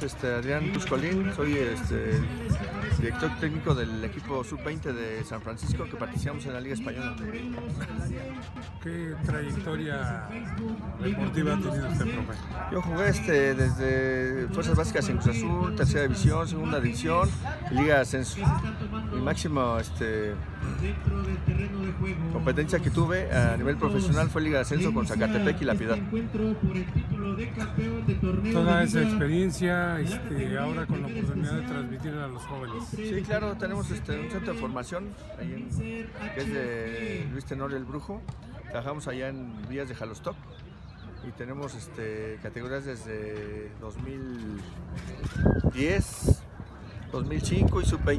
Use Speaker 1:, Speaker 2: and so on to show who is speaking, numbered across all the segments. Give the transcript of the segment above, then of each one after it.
Speaker 1: Adrián Tuscolín, soy director técnico del equipo sub-20 de San Francisco que participamos en la Liga Española.
Speaker 2: ¿Qué trayectoria deportiva ha tenido usted, profe?
Speaker 1: Yo jugué desde Fuerzas Básicas en Cruz Azul, tercera división, segunda división, Liga de Ascenso. Mi máxima competencia que tuve a nivel profesional fue Liga de Ascenso con Zacatepec y La Piedad.
Speaker 2: Toda esa experiencia, ahora con la oportunidad de transmitirla a los jóvenes.
Speaker 1: Sí, claro, tenemos un centro de formación ahí que es de Luis Tenorio el Brujo. Trabajamos allá en Villas de Jalostoc y tenemos categorías desde 2010, 2005 y sub-20.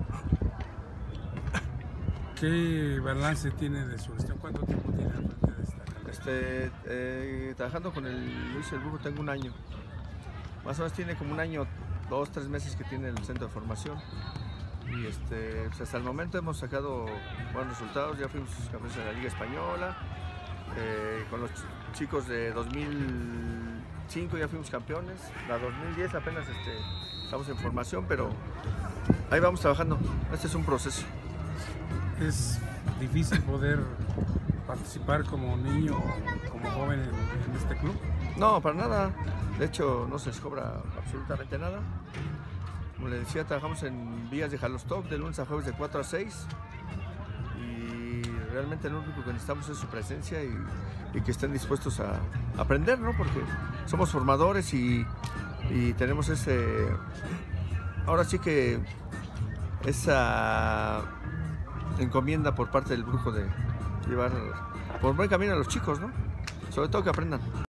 Speaker 2: ¿Qué balance tiene de su gestión? ¿Cuánto tiempo tiene al frente de esta carrera?
Speaker 1: Trabajando con el Luis el Brujo tengo un año. Más o menos tiene como un año, 2 o 3 meses que tiene el centro de formación. Y pues hasta el momento hemos sacado buenos resultados. Ya fuimos campeones de la Liga Española. Con los chicos de 2005 ya fuimos campeones. La 2010 apenas estamos en formación, pero ahí vamos trabajando. Este es un proceso.
Speaker 2: Es difícil poder participar como niño o como joven en este club.
Speaker 1: No, para nada. De hecho, no se les cobra absolutamente nada. Como les decía, trabajamos en Villas de Jalostoc de lunes a jueves de 4 a 6. Y realmente lo único que necesitamos es su presencia y que estén dispuestos a aprender, ¿no? Porque somos formadores y tenemos ahora sí que esa encomienda por parte del Brujo de llevar por buen camino a los chicos, ¿no? Sobre todo que aprendan.